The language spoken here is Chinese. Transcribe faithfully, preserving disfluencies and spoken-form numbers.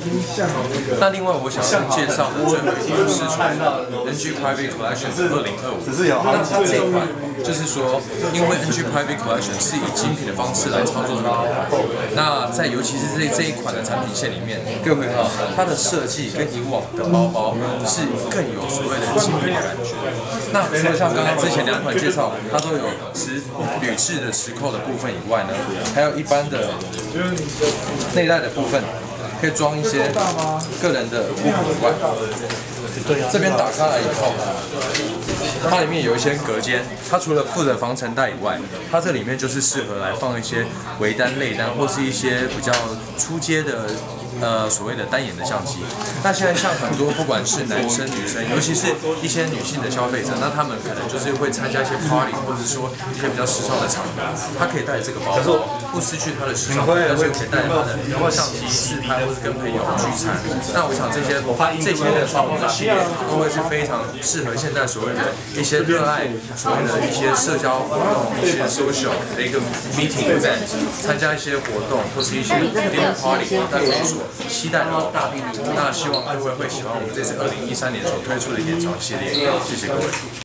那另外我想要介绍的最后一款是属于 N G Private Collection 二零二五。那它这一款就是说，因为 N G Private Collection 是以精品的方式来操作这个品牌，那在尤其是这这一款的产品线里面，各位看到它的设计跟以往的包包是更有所谓的精品的感觉。那除了像刚刚之前两款介绍，它都有持铝制的持扣的部分以外呢，还有一般的内袋的部分。可以装一些个人的物品以外，这边打开来以后，它里面有一些隔间，它除了附着防尘袋以外，它这里面就是适合来放一些微单、类单或是一些比较初阶的。呃，所谓的单眼的相机，那现在像很多不管是男生女生，尤其是一些女性的消费者，那他们可能就是会参加一些 party， 或者说一些比较时尚的场合，他可以带这个包包，不失去它的时尚感，但是又可以带他的相机自拍或者跟朋友聚餐。那我想这些这些的包包的系列都会是非常适合现在所谓的一些热爱所谓的一些社交活动、一些 social 的一个 meeting event， 参加一些活动或是一些 dinner party， 那可以说。期待的包包，那希望各位会喜欢我们这次二零一三年所推出的延长系列，谢谢各位。